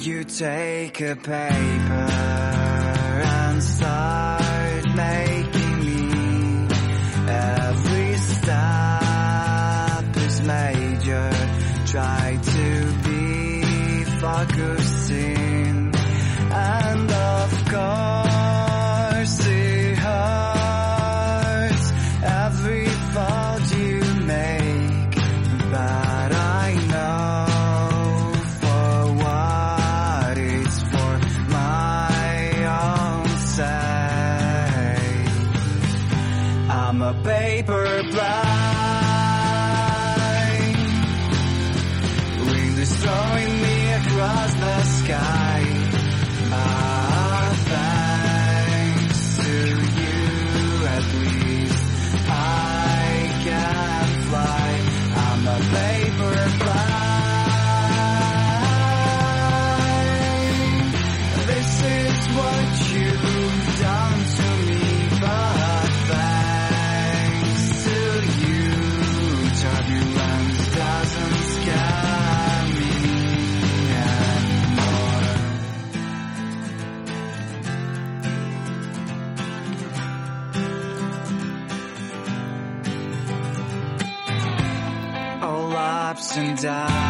You take a paper and start making me. Every step is major. Try to be focusing, and of course it hurts every thought you make, but I know for what it's for my own sake. I'm a paper blind, wind is throwing me across the sky. Thanks to you, at least I can fly. I'm a paper blind. This is what you've done to me, but thanks to you, turbulence doesn't scare me anymore. All ups and downs